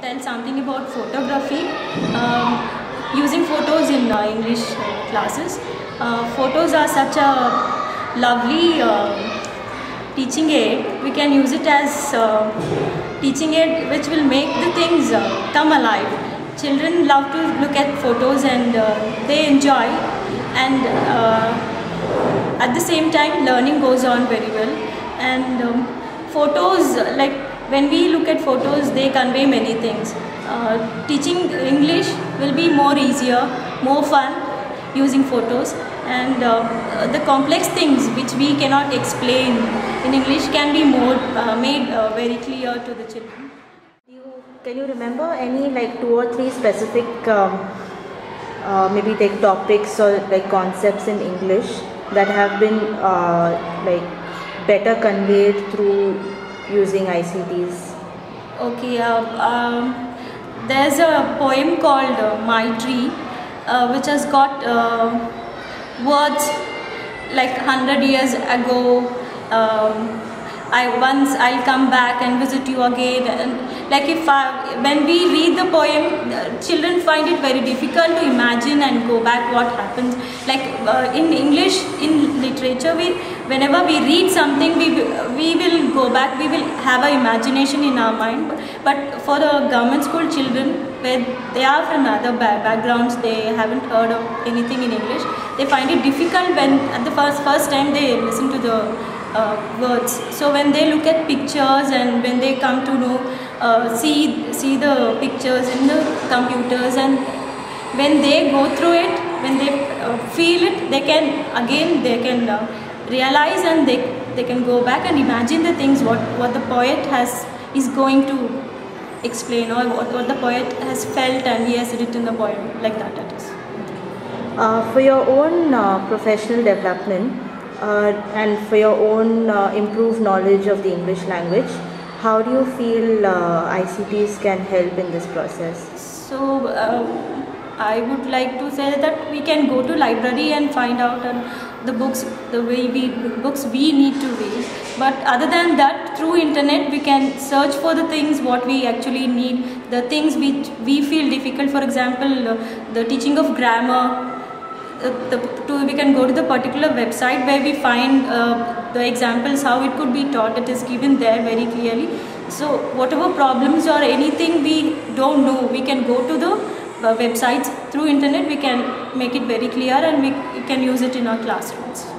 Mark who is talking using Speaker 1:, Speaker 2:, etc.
Speaker 1: tell something about photography, using photos in English classes. Photos are such a lovely teaching aid. We can use it as teaching aid which will make the things come alive. Children love to look at photos and they enjoy, and at the same time learning goes on very well. And photos, like when we look at photos, they convey many things. Teaching English will be more easier, more fun using photos, and the complex things which we cannot explain in English can be more made very clear to the children.
Speaker 2: Can you remember any like 2 or 3 specific maybe like topics or like concepts in English that have been like better conveyed through using ICTs?
Speaker 1: Okay, there's a poem called My Tree, which has got words like 100 years ago, I'll come back and visit you again. And like when we read the poem, children find it very difficult to imagine and go back what happens. Like in English, in literature, whenever we read something, we will go back, we will have an imagination in our mind. But for the government school children, where they are from other backgrounds, they haven't heard of anything in English, they find it difficult when at the first time they listen to the words. So when they look at pictures and when they come to know, see the pictures in the computers, and when they go through it, when they feel it, they can realize, and they can go back and imagine the things what the poet is going to explain, or what the poet has felt and he has written the poem, like that it is.
Speaker 2: For your own professional development and for your own improved knowledge of the English language, how do you feel ICTs can help in this process?
Speaker 1: So I would like to say that we can go to library and find out the books, books we need to read. But other than that, through internet we can search for the things what we actually need, the things which we feel difficult. For example, the teaching of grammar. We can go to the particular website where we find the examples how it could be taught. It is given there very clearly. So whatever problems or anything we don't know, we can go to the websites through internet. We can make it very clear and we can use it in our classrooms.